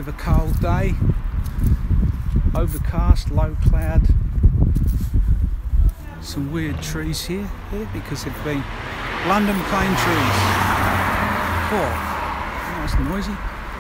of a cold day, overcast, low cloud. Some weird trees here because they've been London plane trees. Oh, nice and noisy.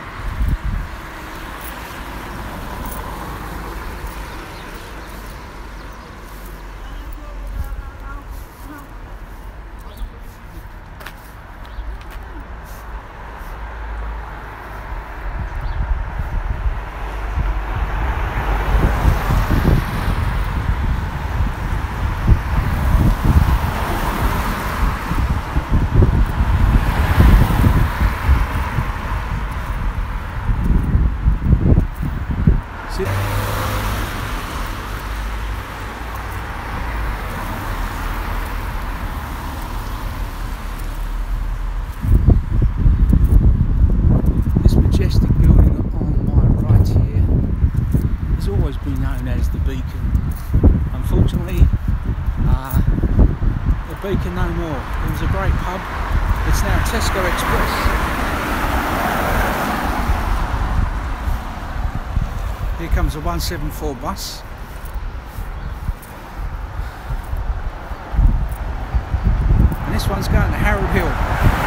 This majestic building on my right here has always been known as the Beacon. Unfortunately, the Beacon no more. It was a great pub. It's now Tesco Express. Here comes a 174 bus. And this one's going to Harold Hill.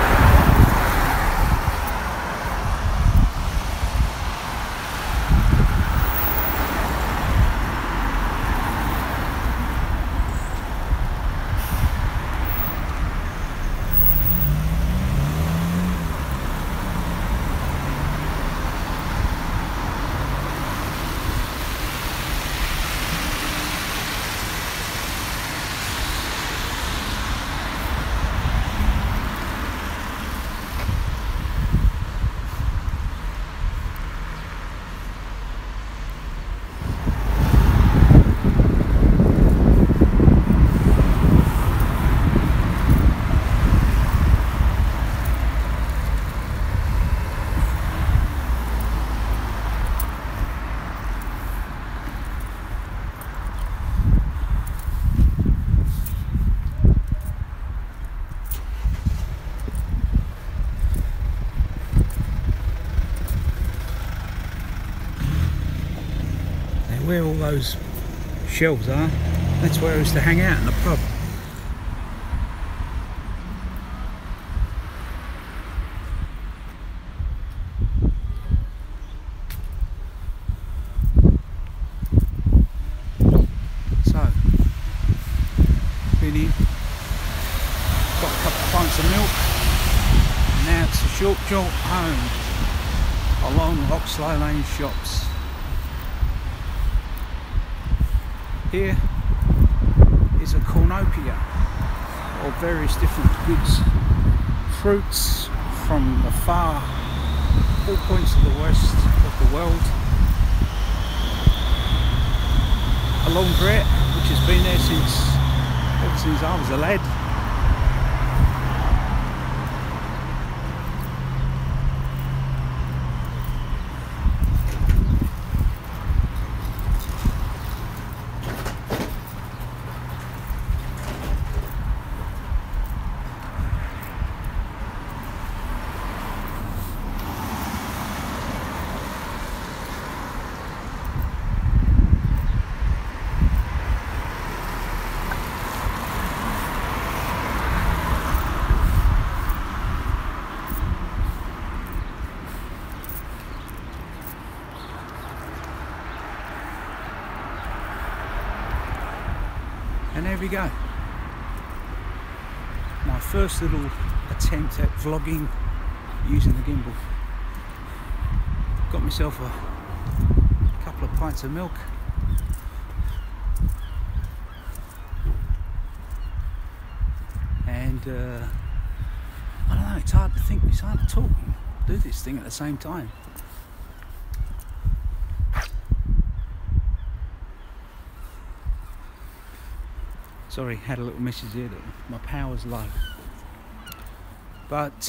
Where all those shelves are, that's where I used to hang out in the pub. So, been in, got a couple of pints of milk, and now it's a short jaunt home along Oxlow Lane shops. Here is a cornucopia of various different goods, fruits from the far all points of the west of the world. A laundrette which has been there ever since I was a lad. And there we go. My first little attempt at vlogging using the gimbal. Got myself a couple of pints of milk. And I don't know, it's hard to think, it's hard to talk and do this thing at the same time. Sorry, had a little message here that my power's low. But